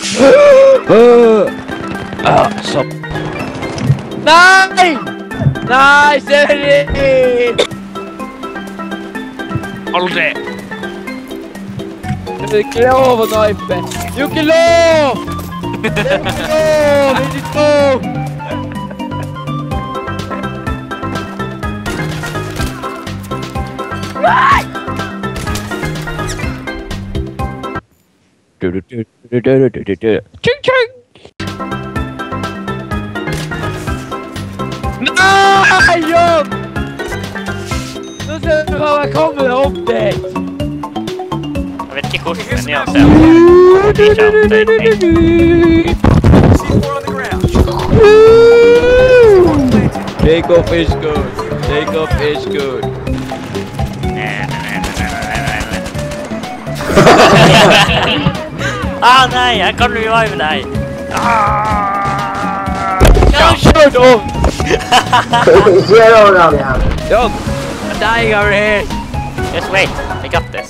Så. Nei! Nei, Severin! Aldri! Det er ikke lov å knipe! Det er jo ikke lov! Det er jo ikke lov! Det er ikke lov! Nei! Tjung-tjung! Nei, Jon! Nå ser du hva jeg kommer opp dit! Jeg vet ikke hvordan jeg ser Take off is good. Take off is good. Nei, jeg kan revive deg. Ja, kjør nå! Kjør over han igjen. Jon, I'm dying over here. Just wait, I got this.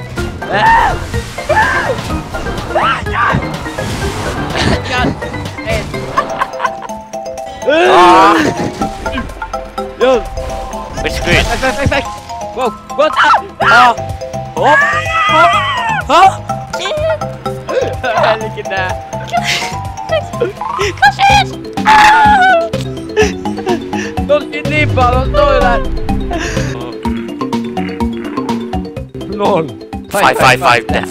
Jon! We're screwed. Back! Wow, what? Jeg liker det. Hva skjer? Nå skyter Lipa, nå står du der. Lol. 555 death.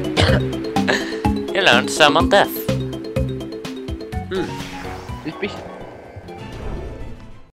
You learned some on death. Du spiste